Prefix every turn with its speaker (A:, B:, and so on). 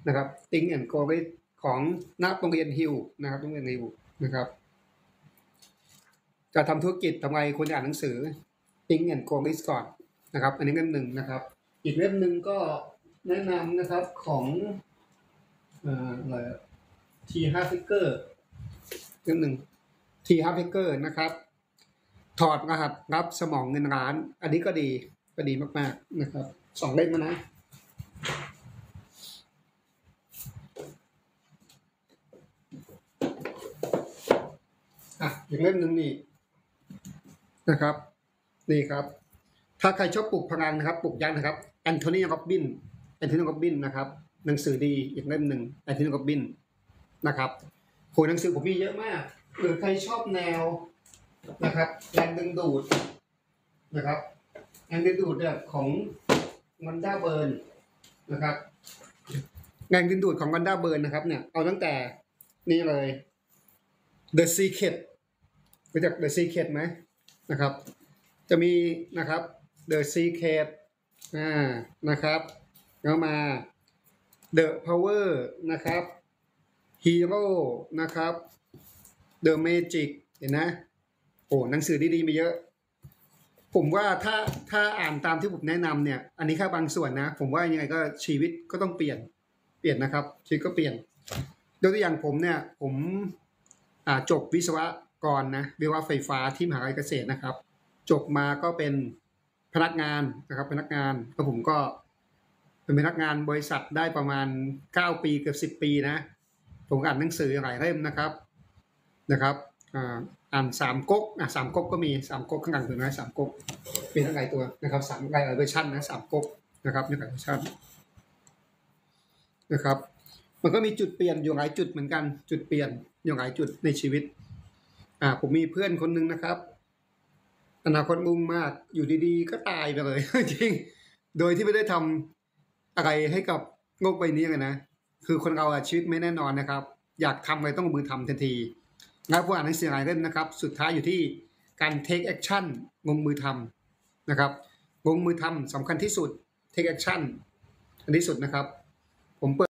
A: นะครับ Think and Grow Rich ของนักโรงเรียนฮิลนะครับโรงเรียนฮิลนะครับจะทำธุรกิจทำไงควรอ่านหนังสือ Think and Grow Rich ก่อนนะครับอันนี้เล่มหนึ่งนะครับอีกเล่มหนึ่งก็แนะนำนะครับของอะไรทีฮาร์ฟิกเกอร์เล่มหนึ่งทีฮาร์ฟิกเกอร์นะครับถอดรหัสรับสมองเงินล้านอันนี้ก็ดีมากๆนะครับ2 เล่มนะอีกเล่มหนึ่งนี่นะครับนี่ครับถ้าใครชอบปลุกพลังนะครับปลุกยักษ์นะครับแอนโทนีโรบบินนะครับหนังสือดีอีกเล่มหนึ่งแอนโทนีโรบบินนะครับโหหนังสือผมมีเยอะมากหรือใครชอบแนวนะครับแรงดึงดูดนะครับแรงดึงดูดเนี่ยของวันด้าเบิร์นนะครับแรงดึงดูดของวันด้าเบิร์นนะครับเนี่ยเอาตั้งแต่นี่เลย The Secret รู้จัก The Secret ไหมนะครับจะมีนะครับ The Secret นะครับแล้วมา The Power นะครับ Hero นะครับ The Magic เห็นนะโอ้หนังสือดีๆมีเยอะผมว่าถ้าอ่านตามที่ผมแนะนำเนี่ยอันนี้แค่บางส่วนนะผมว่ายังไงก็ชีวิตก็ต้องเปลี่ยนนะครับชีวิตก็เปลี่ยนยกตัวอย่างผมเนี่ยผมจบวิศวกรนะวิศวะไฟฟ้าที่มหาวิทยาลัยเกษตรนะครับจบมาก็เป็นพนักงานนะครับพนักงานแล้วผมก็เป็นพนักงานบริษัทได้ประมาณ9 ปีเกือบ10 ปีนะผมอ่านหนังสือหลายเล่มนะครับอ่าน3 ก๊ก3 ก๊กก็มี3 ก๊กข้างหลังถึงนะ3 ก๊กเป็นทั้งหลายตัวนะครับ3 หลายเวอร์ชันนะ3 ก๊กนะครับหลายเวอร์ชันนะครับมันก็มีจุดเปลี่ยนอยู่หลายจุดเหมือนกันจุดเปลี่ยนอยู่หลายจุดในชีวิตผมมีเพื่อนคนนึงนะครับอนาคตมุ่งมากอยู่ดีๆก็ตายไปเลยจริงโดยที่ไม่ได้ทำอะไรให้กับโลกใบนี้เลยนะคือคนเราชีวิตไม่แน่นอนนะครับอยากทำอะไรต้องลงมือทำทันทีแล้วผู้อ่านหนังสือหลายเล่มนะครับสุดท้ายอยู่ที่การ take action ลงมือทำนะครับลงมือทำสำคัญที่สุด take action อันที่สุดนะครับผม